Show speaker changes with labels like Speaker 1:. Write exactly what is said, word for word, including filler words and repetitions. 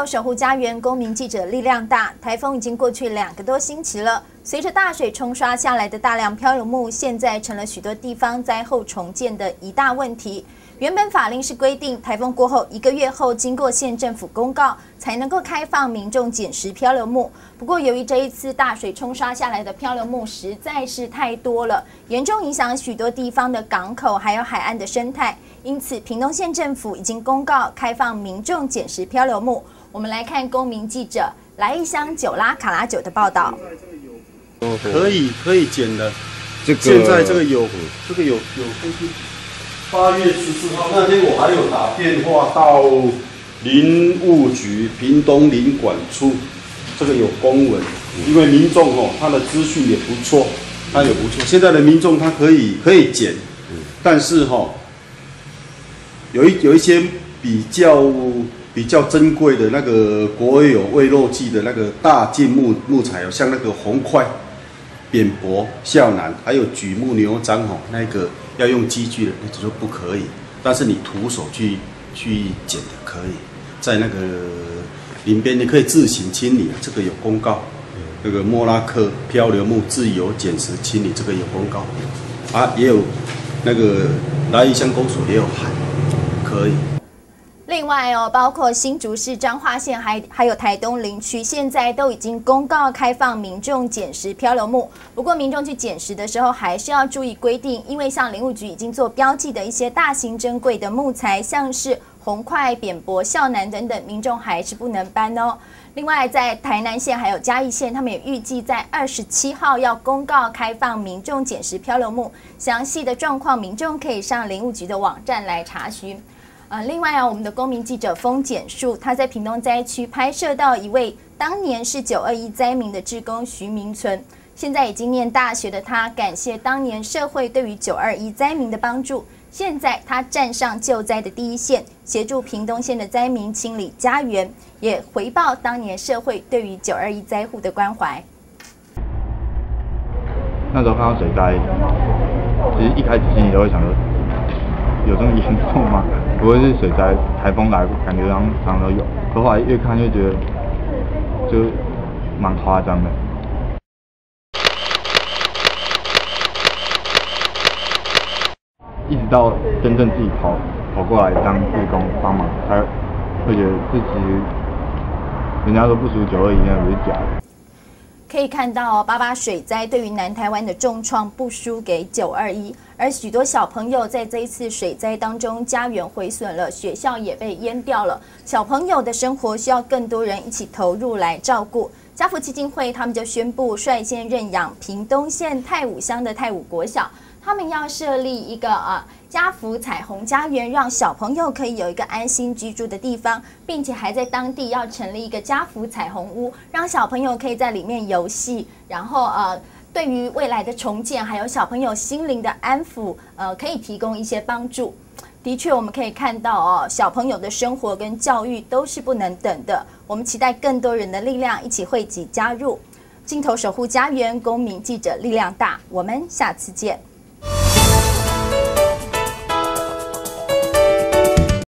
Speaker 1: 头守护家园，公民记者力量大。台风已经过去两个多星期了，随着大水冲刷下来的大量漂流木，现在成了许多地方灾后重建的一大问题。原本法令是规定，台风过后一个月后，经过县政府公告，才能够开放民众捡拾漂流木。不过，由于这一次大水冲刷下来的漂流木实在是太多了，严重影响许多地方的港口还有海岸的生态。因此，屏东县政府已经公告开放民众捡拾漂流木。我们来看公民记者来一箱九拉卡拉酒的报道。
Speaker 2: 可以可以捡的，
Speaker 3: 这个
Speaker 2: 现在这个有这个有有根据。八月十四号那天，我还有打电话到林务局屏东林管处，这个有公文，因为民众哦，他的资讯也不错，他也不错。现在的民众他可以可以捡，但是哈、哦，有一有一些比较比较珍贵的那个国有未落季的那个大径木木材哦，像那个红块、扁柏、孝楠，还有榉木、牛樟哦，那个。要用机具的，那就说不可以。但是你徒手去去捡的可以，在那个林边你可以自行清理，这个有公告。那个莫拉克漂流木自由捡拾清理，这个有公告。啊，也有那个来义乡公所也有函，可以。
Speaker 1: 另外哦，包括新竹市彰化县还还有台东林区，现在都已经公告开放民众捡拾漂流木。不过，民众去捡拾的时候还是要注意规定，因为像林务局已经做标记的一些大型珍贵的木材，像是红块、扁柏、孝楠等等，民众还是不能搬哦。另外，在台南县还有嘉义县，他们也预计在二十七号要公告开放民众捡拾漂流木，详细的状况民众可以上林务局的网站来查询。呃，另外啊，我们的公民记者封简树，他在屏东灾区拍摄到一位当年是九二一灾民的志工徐明存，现在已经念大学的他，感谢当年社会对于九二一灾民的帮助。现在他站上救灾的第一线，协助屏东县的灾民清理家园，也回报当年社会对于九二一灾户的关怀。
Speaker 3: 那时候看到水灾，其实一开始心里都会想说，有这么严重吗？不会是水灾、台风来，感觉常常都有。可后来越看越觉得，就蛮夸张的。一直到真正自己跑跑过来当志工帮忙，才会觉得自己，人家说不属九二一，那不是假的。
Speaker 1: 可以看到哦，八八水灾对于南台湾的重创不输给九二一，而许多小朋友在这一次水灾当中，家园毁损了，学校也被淹掉了。小朋友的生活需要更多人一起投入来照顾。家福基金会他们就宣布率先认养屏东县太武乡的太武国小，他们要设立一个啊家福彩虹家园，让小朋友可以有一个安心居住的地方，并且还在当地要成立一个家福彩虹屋，让小朋友可以在里面游戏，然后呃，对于未来的重建还有小朋友心灵的安抚，呃，可以提供一些帮助。的确，我们可以看到哦，小朋友的生活跟教育都是不能等的。我们期待更多人的力量一起汇集加入。镜头守护家园，公民记者力量大。我们下次见。